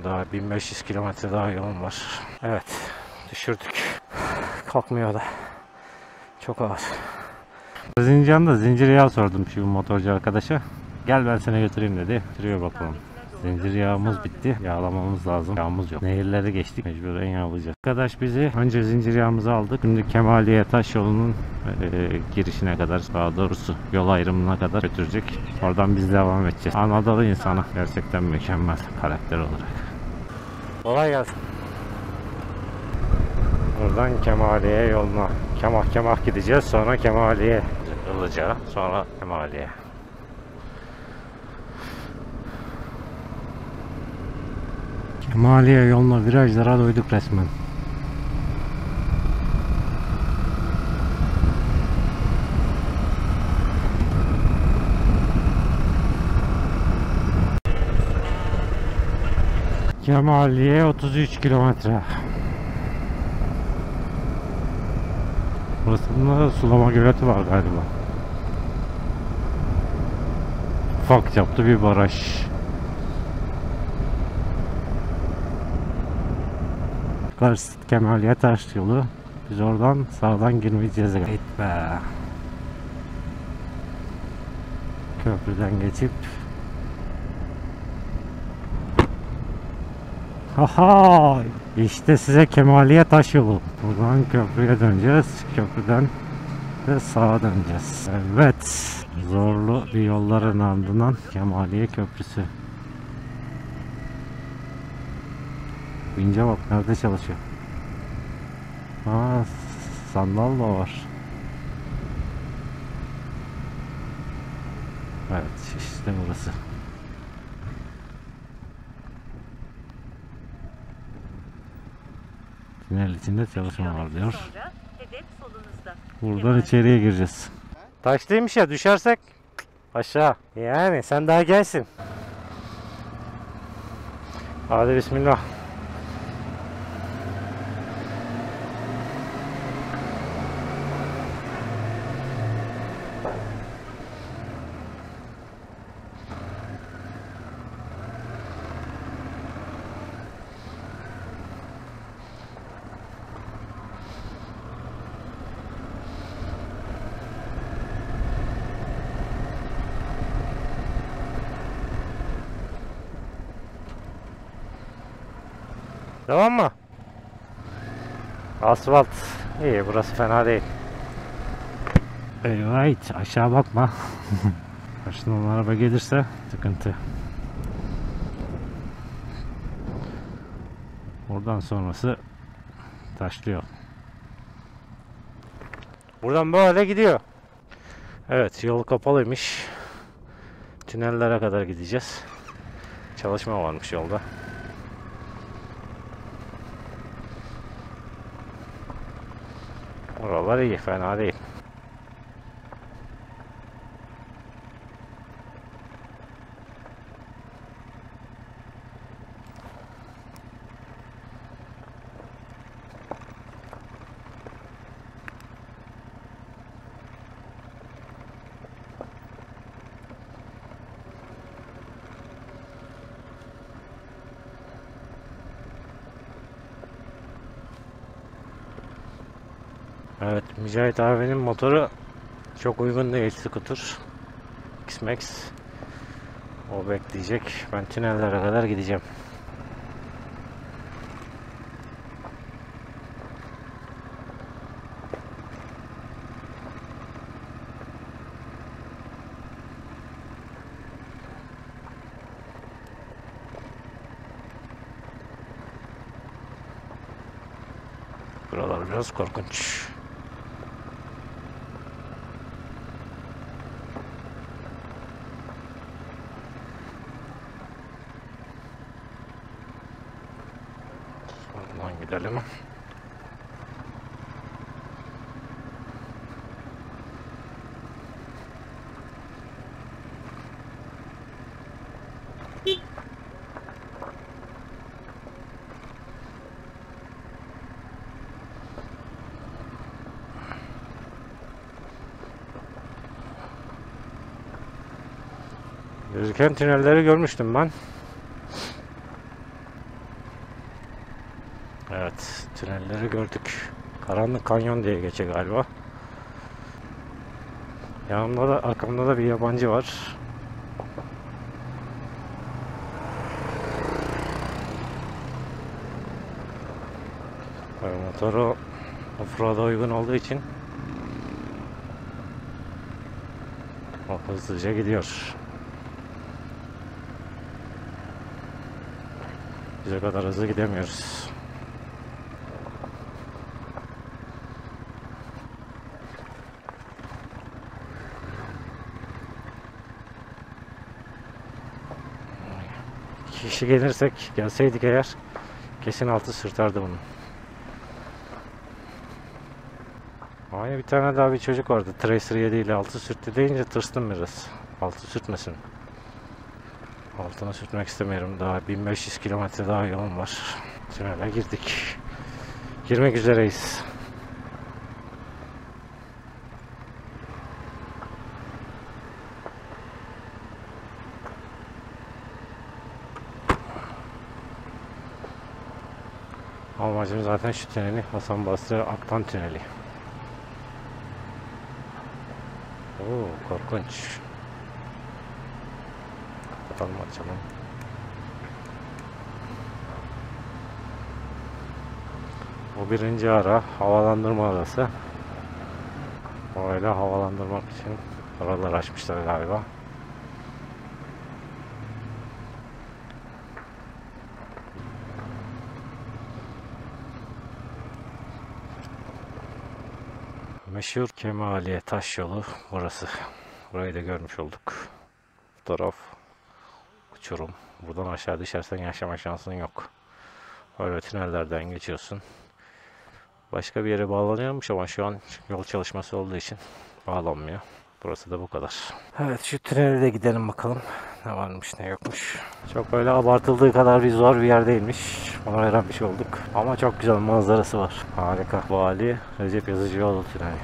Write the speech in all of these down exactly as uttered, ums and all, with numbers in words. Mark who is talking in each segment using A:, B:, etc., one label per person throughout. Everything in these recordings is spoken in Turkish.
A: Daha bin beş yüz kilometre daha yolum var. Evet, düşürdük. Kalkmıyor da. Çok ağır. Zincan'da zincir yağı sordum şu motorcu arkadaşa. Gel ben seni götüreyim dedi. Götürüyor bakalım. Zincir yağımız bitti. Yağlamamız lazım. Yağımız yok. Nehirleri geçtik. Mecburen yağlayacağız. Arkadaş bizi önce zincir yağımızı aldık. Şimdi Kemaliye Taş yolunun e, girişine kadar, daha doğrusu yol ayrımına kadar götürecek. Oradan biz devam edeceğiz. Anadolu insanı gerçekten mükemmel karakter olarak. Kolay gelsin. Buradan Kemaliye yoluna kemah kemah gideceğiz. Sonra Kemaliye, Ilıca, sonra Kemaliye. Kemaliye yoluna virajlara doyduk resmen. Kemaliye otuz üç kilometre. Burasında sulama göleti var galiba. Ufak çaplı bir baraj. Karşı Kemaliye Taş yolu. Biz oradan sağdan girmeyeceğiz. Evet be. Köprüden geçip. Haha! İşte size Kemaliye Taş yolu. Buradan köprüye döneceğiz. Köprüden de sağa döneceğiz. Evet. Zorlu bir yolların ardından Kemaliye Köprüsü. Vinç'e bak nerede çalışıyor. Aa, sandal da var. Evet işte burası. Tünel içinde çalışma var diyor. Buradan içeriye gireceğiz. Taşlıymış ya, düşersek aşağı. Yani sen daha gelsin. Hadi bismillah. Devam mı? Asfalt. İyi, burası fena değil. Evet, aşağı bakma. Karşıdan araba gelirse sıkıntı. Oradan sonrası taşlıyor. Buradan böyle gidiyor. Evet, yol kapalıymış. Tünellere kadar gideceğiz. Çalışma varmış yolda. Oralar iyi, fena değil. Evet, Mücahit abinin motoru çok uygun değil, scooter X-Max. O bekleyecek. Ben tünellere kadar gideceğim. Buralar biraz korkunç. Oradan gidelim. Gözüken tünelleri görmüştüm ben. Evet, tünelleri gördük. Karanlık Kanyon diye geçiyor galiba. Yanımda da, arkamda da bir yabancı var. Motoru offroad'a uygun olduğu için o hızlıca gidiyor. Biz o kadar hızlı gidemiyoruz. İki kişi gelirsek, gelseydik eğer kesin altı sırtardı bunu. Aynı bir tane daha bir çocuk vardı. Tracer yedi ile altı sürttü deyince tırstım biraz. Altı sürtmesin. Altına sürtmek istemiyorum. Daha bin beş yüz kilometre daha yolum var. Tünele girdik. Girmek üzereyiz. Amacım zaten şu tüneli, Hasan Basri Aktan Tüneli. Oo, korkunç. Kapatalım, açalım. Bu birinci ara, havalandırma arası. Orayla havalandırmak için aralar açmışlar galiba. Meşhur Kemaliye Taş Yolu burası. Burayı da görmüş olduk. Bu taraf uçurum. Buradan aşağı düşersen yaşama şansın yok. Öyle tünellerden geçiyorsun. Başka bir yere bağlanıyormuş ama şu an yol çalışması olduğu için bağlanmıyor. Burası da bu kadar. Evet, şu tünele de gidelim bakalım. Ne varmış ne yokmuş. Çok öyle abartıldığı kadar bir zor bir yer değilmiş. Onu öğrenmiş olduk. Ama çok güzel manzarası var. Harika. Vali Recep Yazıcıoğlu Tüneli.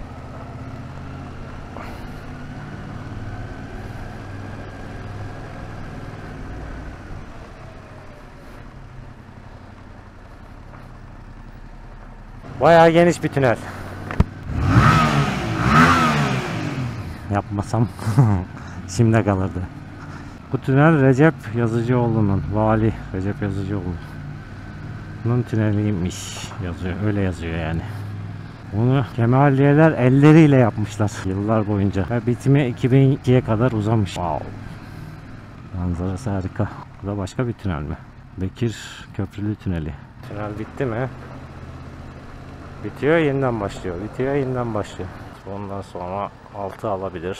A: Bayağı geniş bir tünel. Yapmasam şimdi kalırdı. Bu tünel Recep Yazıcıoğlu'nun, Vali Recep Yazıcıoğlu'nun tüneliymiş yazıyor. Öyle yazıyor yani. Bunu Kemaliyeler elleriyle yapmışlar yıllar boyunca. Ve bitimi iki bin ikiye kadar uzamış. Wow. Manzarası harika. Bu da başka bir tünel mi? Bekir Köprülü Tüneli. Tünel bitti mi? Bitiyor, yeniden başlıyor. Bitiyor, yeniden başlıyor. Ondan sonra altı alabilir.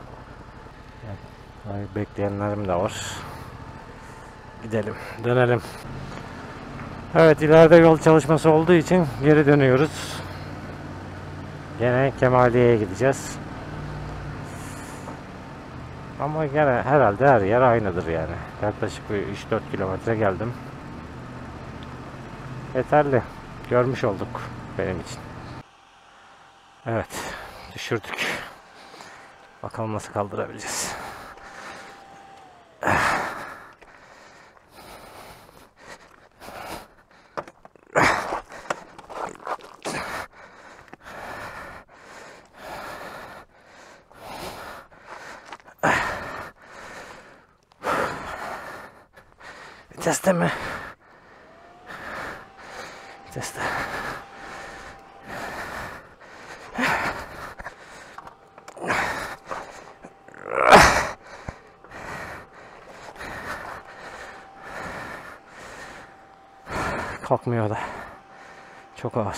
A: Yani bekleyenlerim de var. Gidelim, dönelim. Evet, ileride yol çalışması olduğu için geri dönüyoruz. Gene Kemaliye'ye gideceğiz. Ama gene herhalde her yer aynıdır yani. Yaklaşık bir üç dört kilometre geldim. Yeterli. Görmüş olduk benim için. Evet, düşürdük. Bakalım nasıl kaldırabileceğiz. Viteste mi? Viteste. Kalkmıyor da. Çok ağır.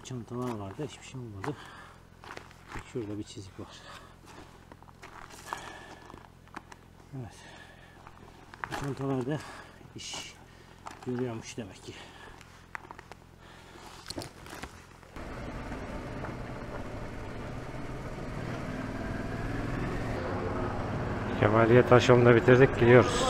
A: Çantalar vardı, hiçbir şey olmadı. Şurada bir çizik var. Evet. Bu çantalarda iş görüyormuş demek ki. Kemaliye taş yolunu bitirdik, gidiyoruz.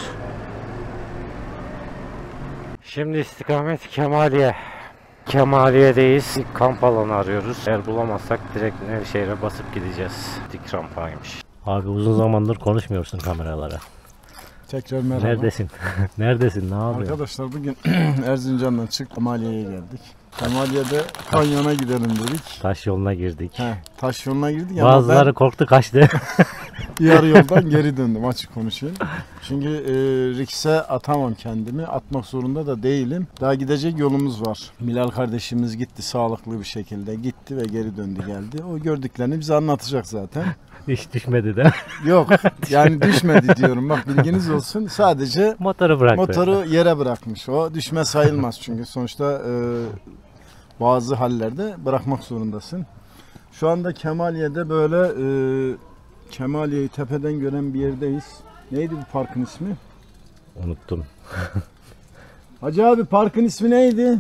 A: Şimdi istikamet Kemaliye. Kemaliye'deyiz. İlk kamp alanı arıyoruz. Eğer bulamazsak direkt Nevşehir'e basıp gideceğiz. Dik rampaymış. Abi uzun zamandır konuşmuyorsun kameralara.
B: Tekrar merhaba.
A: Neredesin? Neredesin? Ne yapıyorsun?
B: Arkadaşlar bugün Erzincan'dan çık Kemaliye'ye geldik. Kemaliye'de kanyona gidelim dedik.
A: Taş yoluna girdik.
B: He, taş yoluna girdik ama
A: Bazıları
B: ben
A: korktu, kaçtı.
B: yarı yoldan geri döndüm, açık konuşayım. Çünkü e, rikse atamam kendimi. Atmak zorunda da değilim. Daha gidecek yolumuz var. Bilal kardeşimiz gitti sağlıklı bir şekilde. Gitti ve geri döndü geldi. O gördüklerini bize anlatacak zaten.
A: Hiç düşmedi de.
B: Yok yani düşmedi diyorum, bak bilginiz olsun. Sadece
A: Motoru bıraktı.
B: motoru yere bırakmış. O düşme sayılmaz çünkü sonuçta e, bazı hallerde bırakmak zorundasın. Şu anda Kemaliye'de böyle e, Kemaliye'yi tepeden gören bir yerdeyiz. Neydi bu parkın ismi?
A: Unuttum.
B: Hacı abi, parkın ismi neydi?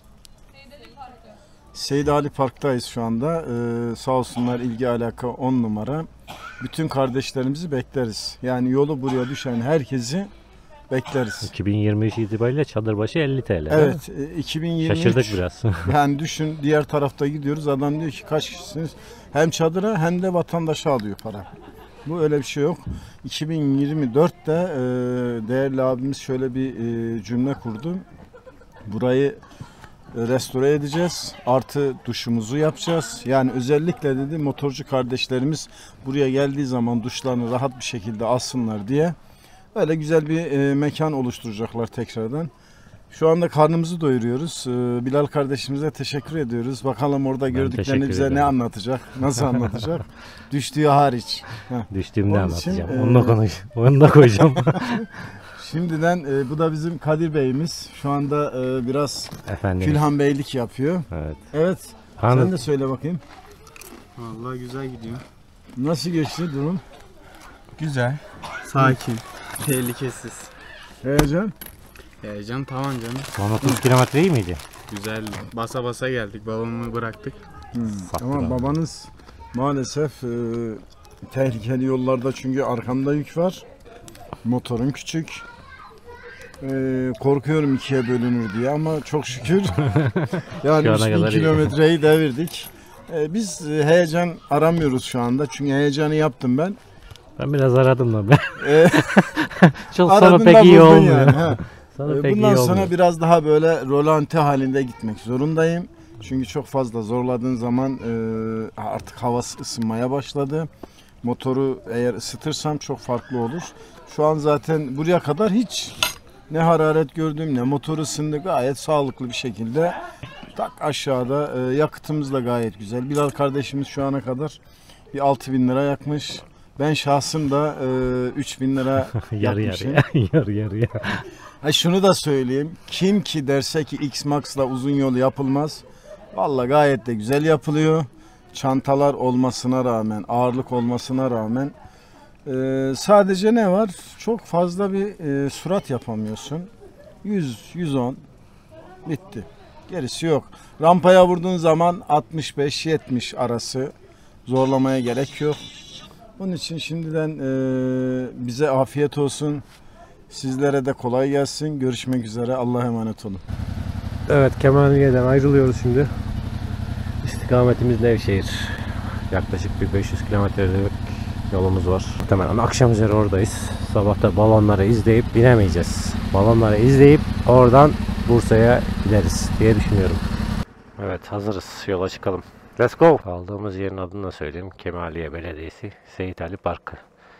B: Seyyid Ali Park'tayız şu anda. Ee, sağ olsunlar, ilgi alaka on numara. Bütün kardeşlerimizi bekleriz. Yani yolu buraya düşen herkesi bekleriz.
A: iki bin yirmi üç itibariyle çadır başı elli T L.
B: Evet, e, iki bin yirmi üç.
A: Şaşırdık biraz.
B: Yani düşün, diğer tarafta gidiyoruz. Adam diyor ki kaç kişisiniz? Hem çadıra hem de vatandaşa alıyor para. Bu öyle bir şey yok. iki bin yirmi dörtte e, değerli abimiz şöyle bir e, cümle kurdu. Burayı restore edeceğiz. Artı duşumuzu yapacağız. Yani özellikle dedi motorcu kardeşlerimiz buraya geldiği zaman duşlarını rahat bir şekilde alsınlar diye öyle güzel bir e, mekan oluşturacaklar tekrardan. Şu anda karnımızı doyuruyoruz. E, Bilal kardeşimize teşekkür ediyoruz. Bakalım orada
A: Ben
B: gördüklerini bize
A: ederim.
B: ne anlatacak? Nasıl anlatacak? Düştüğü hariç. Heh.
A: Düştüğümde
B: Onun için,
A: anlatacağım.
B: e,
A: Onu da konuş. Onu da koyacağım.
B: Şimdiden e, bu da bizim Kadir Bey'imiz. Şu anda e, biraz
A: Efendim.
B: Külhan Beylik yapıyor.
A: Evet.
B: Evet.
A: Hanım.
B: Sen de söyle bakayım.
C: Vallahi güzel gidiyor.
B: Nasıl geçti durum?
C: Güzel. Sakin. Tehlikesiz.
B: Heyecan?
C: Heyecan tamam canım.
A: son otuz kilometre iyi miydi?
C: Güzel. Basa basa geldik. Balonu bıraktık.
B: Hmm.
A: Saklı
B: Ama
A: abi.
B: babanız maalesef e, tehlikeli yollarda, çünkü arkamda yük var. Motorun küçük. E, korkuyorum ikiye bölünür diye ama çok şükür yani
A: Şu ana
B: üç bin
A: kadar iyi.
B: kilometreyi devirdik. E, biz e, heyecan aramıyoruz şu anda çünkü heyecanı yaptım ben.
A: Ben biraz aradım da ben.
B: E,
A: Çok sonra
B: aradın
A: pek
B: da
A: iyi
B: buldun
A: olmuyor.
B: yani, ha.
A: Sonra
B: Ee,
A: pek
B: Bundan
A: iyi
B: sonra
A: olmuyor.
B: biraz daha böyle rolanti halinde gitmek zorundayım. Çünkü çok fazla zorladığın zaman e, artık havası ısınmaya başladı. Motoru eğer ısıtırsam çok farklı olur. Şu an zaten buraya kadar hiç ne hararet gördüm ne motor ısındı. Gayet sağlıklı bir şekilde tak aşağıda, e, yakıtımız da gayet güzel. Bilal kardeşimiz şu ana kadar bir altı bin lira yakmış. Ben şahsım da e, üç bin lira
A: yarı
B: yakmışım.
A: yarıya. yarı yarıya.
B: Ha, şunu da söyleyeyim. Kim ki derse ki X-Max'la uzun yol yapılmaz. Vallahi gayet de güzel yapılıyor. Çantalar olmasına rağmen, ağırlık olmasına rağmen e, sadece ne var? Çok fazla bir e, sürat yapamıyorsun. yüz, yüz on bitti. Gerisi yok. Rampaya vurduğun zaman altmış beş yetmiş arası, zorlamaya gerek yok. Onun için şimdiden e, bize afiyet olsun. Sizlere de kolay gelsin. Görüşmek üzere. Allah'a emanet olun.
A: Evet, Kemaliye'den ayrılıyoruz şimdi. İstikametimiz Nevşehir. Yaklaşık bir beş yüz kilometrelik yolumuz var. Muhtemelen akşam üzeri oradayız. Sabahta balonları izleyip binemeyeceğiz. Balonları izleyip oradan Bursa'ya gideriz diye düşünüyorum. Evet, hazırız. Yola çıkalım. Let's go. Kaldığımız yerin adını da söyleyeyim. Kemaliye Belediyesi, Seyyid Ali Parkı.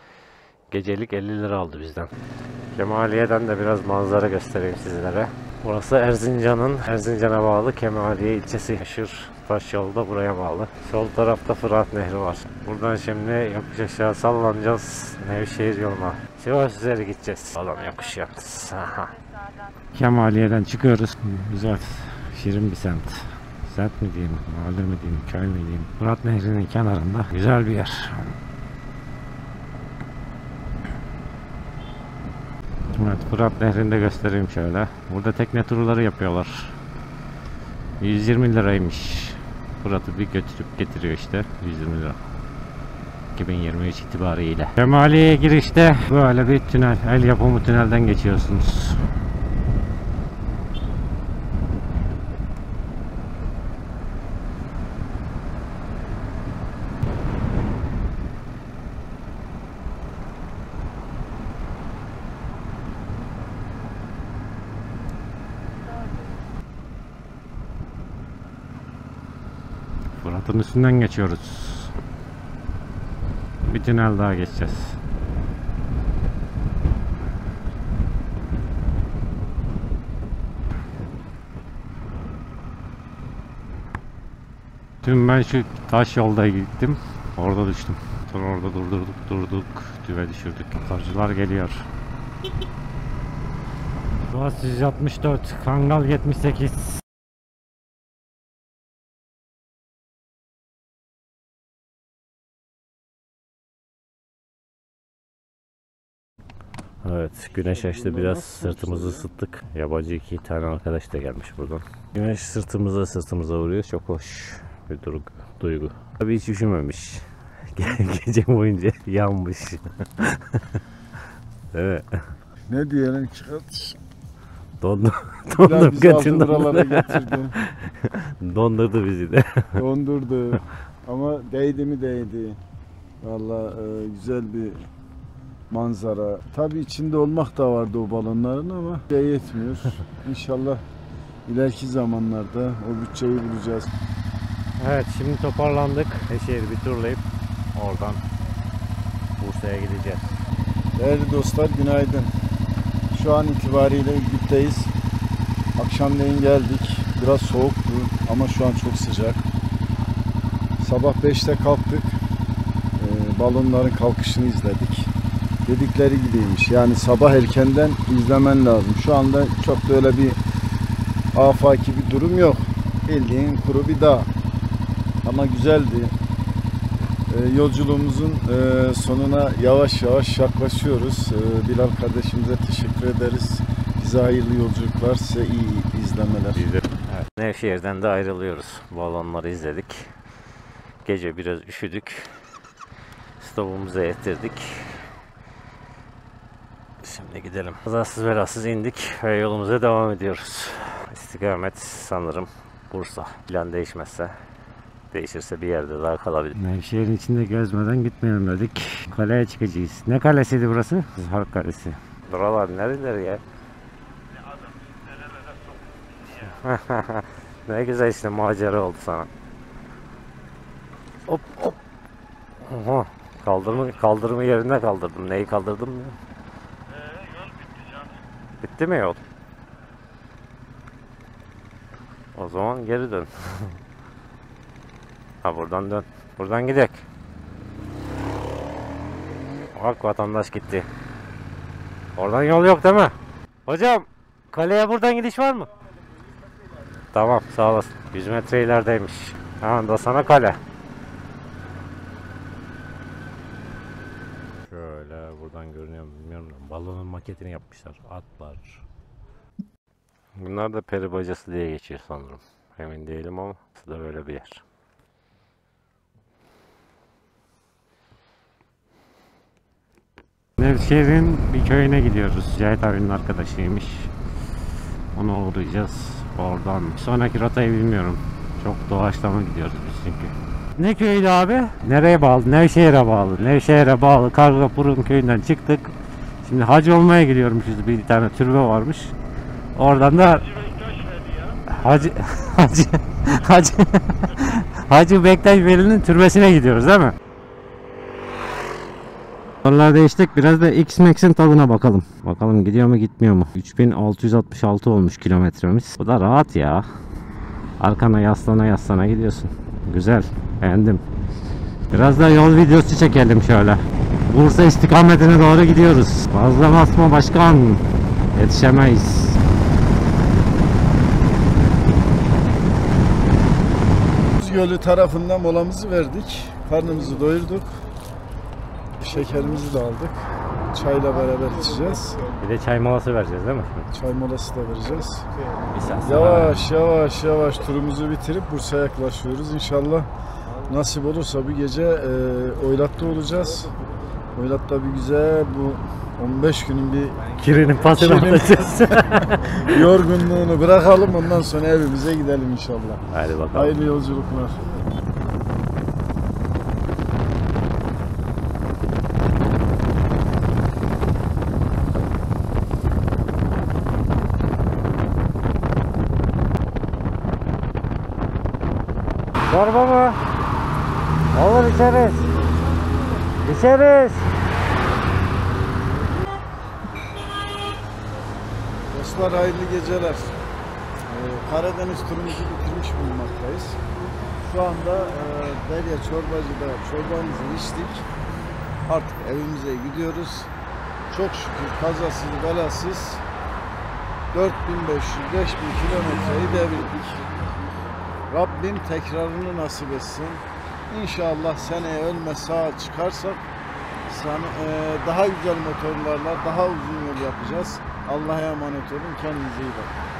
A: Gecelik elli lira aldı bizden. Kemaliye'den de biraz manzara göstereyim sizlere. Burası Erzincan'ın, Erzincan'a bağlı Kemaliye ilçesi. Meşhur taş yolu da buraya bağlı. Sol tarafta Fırat Nehri var. Buradan şimdi yokuş aşağı sallanacağız Nevşehir yoluna. Sivas üzeri gideceğiz. Falan yokuş yalnız. Kemaliye'den çıkıyoruz. Güzel, şirin bir semt. Semt mi diyeyim, mahalle mi diyeyim, köy mü diyeyim. Fırat Nehri'nin kenarında güzel bir yer. Evet, Fırat Nehri'nde göstereyim şöyle. Burada tekne turları yapıyorlar. yüz yirmi liraymış. Fırat'ı bir götürüp getiriyor işte. yüz yirmi lira. iki bin yirmi üç itibariyle. Şemaliye'ye girişte böyle bir tünel, el yapımı tünelden geçiyorsunuz. Fırat'ın üstünden geçiyoruz. Bir tünel daha geçeceğiz. Dün ben şu taş yolda gittim. Orada düştüm. Sonra orada durdurduk, durduk, düve düşürdük. Motorcular geliyor. Boğaz yüz altmış dört, Kangal yetmiş sekiz. Evet, güneş açtı, biraz sırtımızı ısıttık. Yabancı iki tane arkadaş da gelmiş buradan. Güneş sırtımıza sırtımıza vuruyor, çok hoş bir duygu. duygu. Tabii hiç üşümemiş. Gece boyunca yanmış. Evet.
B: Ne diyelim, çıkart.
A: Dondu, dondu
B: götürdü. Buralara getirdi.
A: Dondurdu bizi de.
B: Dondurdu. Ama değdi mi değdi. Vallahi e, güzel bir manzara. Tabii içinde olmak da vardı o balonların ama şey yetmiyor. İnşallah ileriki zamanlarda o bütçeyi bulacağız.
A: Evet, şimdi toparlandık. Eşehir'i bir turlayıp oradan Bursa'ya gideceğiz.
B: Değerli dostlar, günaydın. Şu an itibariyle Ürgüp'teyiz. Akşamleyin geldik. Biraz soğuktu ama şu an çok sıcak. Sabah beşte kalktık. Ee, balonların kalkışını izledik. Dedikleri gibiymiş. Yani sabah erkenden izlemen lazım. Şu anda çok da öyle bir afaki bir durum yok. Bildiğin kuru bir dağ. Ama güzeldi. Ee, yolculuğumuzun e, sonuna yavaş yavaş yaklaşıyoruz. Ee, Bilal kardeşimize teşekkür ederiz. Bize hayırlı yolculuklar, size iyi izlemeler.
A: Evet. Nevşehir'den de ayrılıyoruz. Balonları izledik. Gece biraz üşüdük. Stopumuzu ettirdik. Şimdi gidelim. Kazasız belasız indik ve yolumuza devam ediyoruz. İstikamet sanırım Bursa. Plan değişmezse. Değişirse bir yerde daha kalabilir. Nevşehir'in içinde gezmeden gitmeyelim dedik. Kaleye çıkacağız. Ne kalesiydi burası? Harp Kalesi. Buralar nereleri ya? Ne güzel işte, macera oldu sana. Hop hop. Oha. Kaldırımı, kaldırımı yerinde kaldırdım. Neyi kaldırdım ya?
D: Ee, yol bitti canım.
A: Bitti mi yol? O zaman geri dön. Ha, buradan dön. Buradan gidelim. Bak, vatandaş gitti. Oradan yol yok değil mi? Hocam, kaleye buradan gidiş var mı? Tamam, sağ olasın. yüz metre ilerideymiş. Ha, da sana kale. Şöyle buradan görünüyor mu bilmiyorum da balonun maketini yapmışlar. Atlar. Bunlar da peri bacası diye geçiyor sanırım. Emin değilim ama bu da böyle bir yer. Nevşehir'in bir köyüne gidiyoruz. Cahit abinin arkadaşıymış. Ona uğrayacağız. Oradan sonraki rotayı bilmiyorum. Çok doğaçlama gidiyoruz biz çünkü. Ne köydü abi? Nereye bağlı? Nevşehir'e bağlı. Nevşehir'e bağlı Kargapurun köyünden çıktık. Şimdi hacı olmaya gidiyormuşuz. Bir tane türbe varmış. Oradan da Hacı Hacı Hacı Hacı Bektaş Veli'nin türbesine gidiyoruz değil mi? Yollar değiştik. Biraz da X-Max'in tadına bakalım. Bakalım gidiyor mu gitmiyor mu? üç bin altı yüz altmış altı olmuş kilometremiz. Bu da rahat ya. Arkana yaslana yaslana gidiyorsun. Güzel. Beğendim. Biraz da yol videosu çekelim şöyle. Bursa istikametine doğru gidiyoruz. Fazla basma başkan. Yetişemeyiz.
B: Gölü tarafında molamızı verdik. Karnımızı doyurduk. Şekerimizi de aldık. Çayla beraber içeceğiz.
A: Bir de çay molası vereceğiz değil mi?
B: Çay molası da vereceğiz.
A: Bir saat sonra.
B: Yavaş yavaş yavaş turumuzu bitirip Bursa'ya yaklaşıyoruz. İnşallah nasip olursa bir gece e, Oylat'ta olacağız. Oylat'ta bir güzel bu on beş günün bir
A: Kirinin pasını
B: Kirinin-
A: atacağız.
B: yorgunluğunu bırakalım. Ondan sonra evimize gidelim inşallah.
A: Hadi bakalım.
B: Hayırlı yolculuklar.
A: Çorba mı? Olur içeriz. İçeriz.
B: Dostlar hayırlı geceler. Ee, Karadeniz turumuzu bitirmiş bulunmaktayız. Şu anda e, Derya Çorbacı'da çorbamızı içtik. Artık evimize gidiyoruz. Çok şükür kazasız belasız dört bin beş yüz beş bin kilometreyi devirdik. Rabbim tekrarını nasip etsin. İnşallah seneye ölme sağ çıkarsak sana- e, daha güzel motorlarla daha uzun yol yapacağız. Allah'a emanet olun. Kendinize iyi bakın.